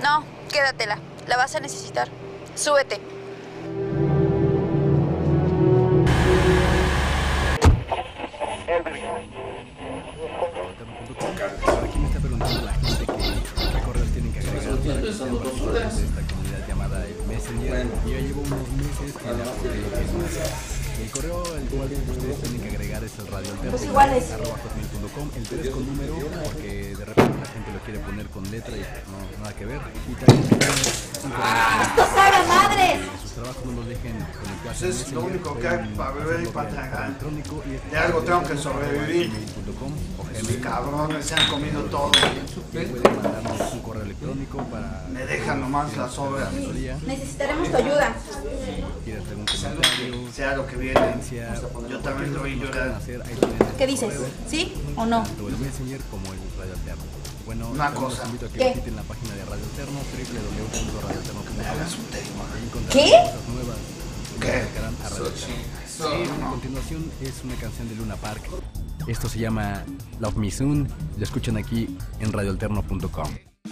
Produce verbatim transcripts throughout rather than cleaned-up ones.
No, quédatela. La vas a necesitar. Súbete. Aquí me está preguntando la gente que qué correos tienen que agregar para que sean participantes de esta comunidad llamada el Messenger. Yo ya llevo unos meses que la el correo al cual ustedes tienen que agregar es el radioalterno Pues iguales. arroba hotmail punto com, el tres con número porque de repente la gente lo quiere poner con letra y no nada que ver. Y también ¡Esto sabe madres! sus trabajos no los dejen conectarse. Pues es lo único que hay para beber y para tragar. De algo este tengo que sobrevivir. Los cabrones se han comido todo. Pueden mandarnos un correo electrónico para me dejan nomás las obras. Necesitaremos tu ayuda. ¿Quieres algún comentario? Sea lo que viene. Yo también lo voy a llorar. ¿Qué dices? ¿Sí o no? Tanto el Messenger como el Radio Alterno. Bueno, una los cosa. invito a que ¿Qué? visiten la página de Radio Alterno, doble u doble u doble u punto radio alterno punto com. Me hagas un tema. ¿Qué? Cosas nuevas que ¿Qué? nos acercarán a Radio Alterno. Y a continuación es una canción de Luna Park. Esto se llama Love Me Soon. Lo escuchan aquí en radio alterno punto com.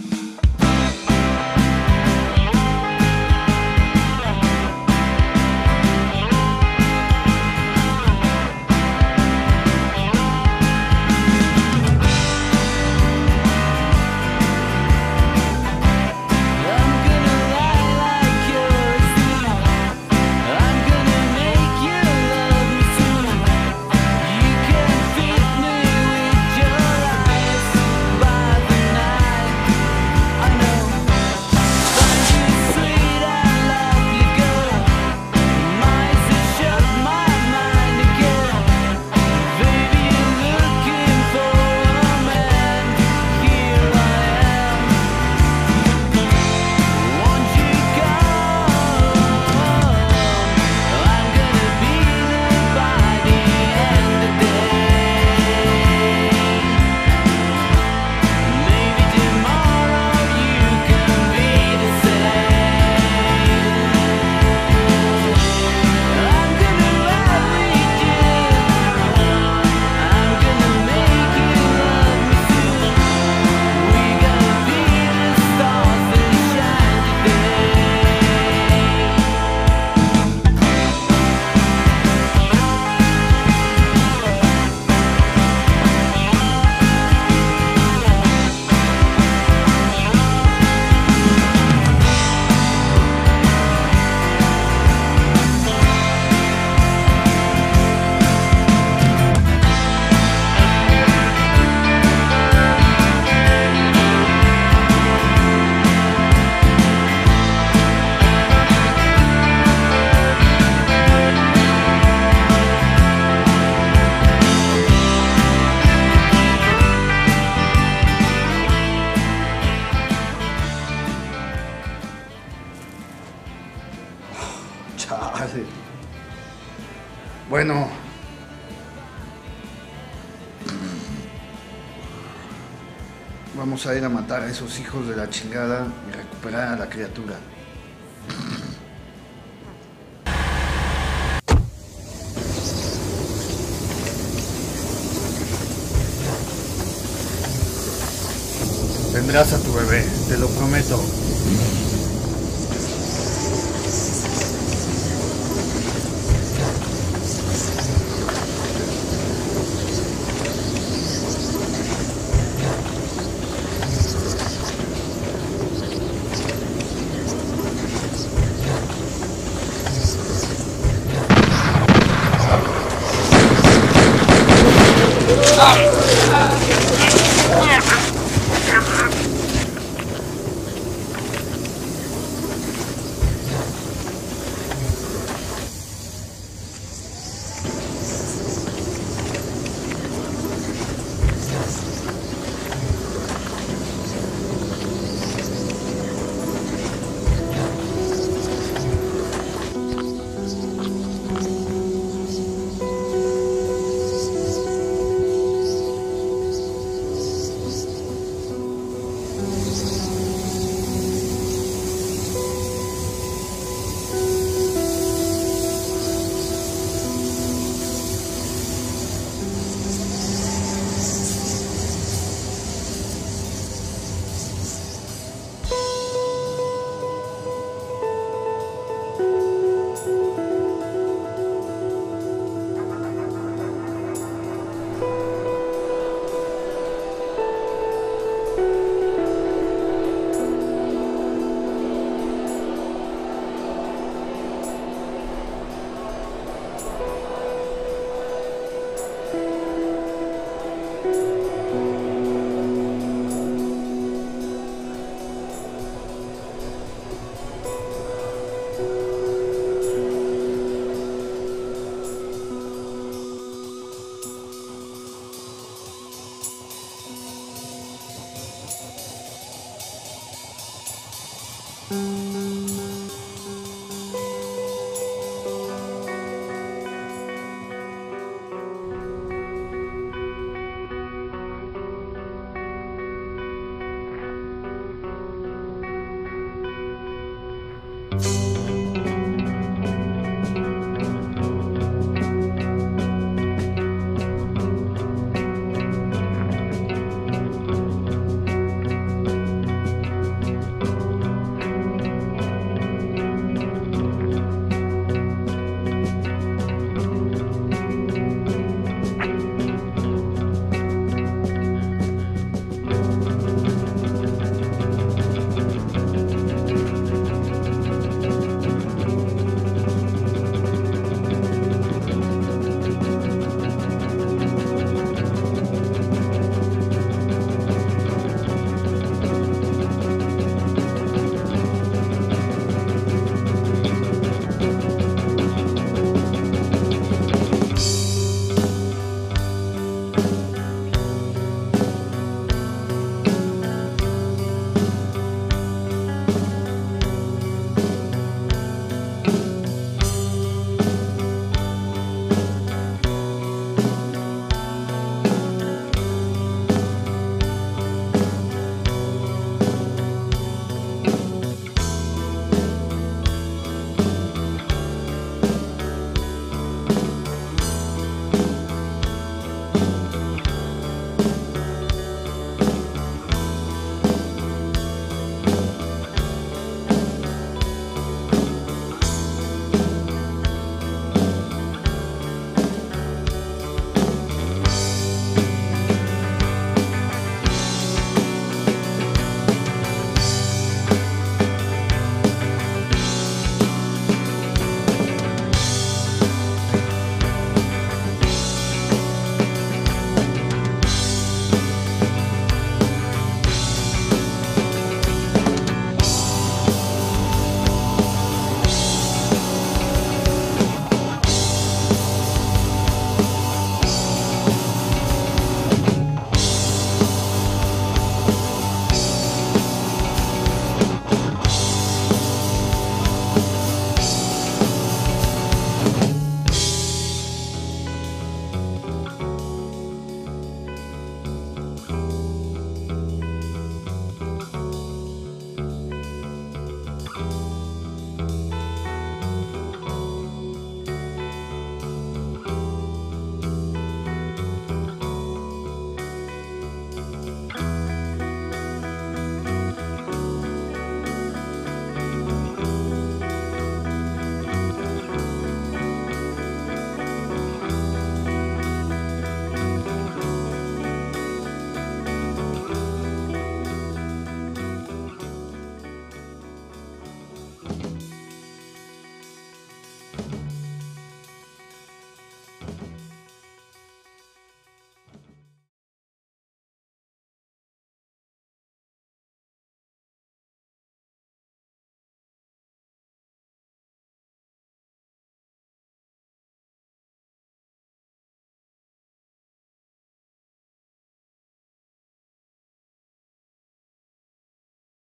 Chale. Bueno. Vamos a ir a matar a esos hijos de la chingada y recuperar a la criatura. Tendrás a tu bebé, te lo prometo. Bye.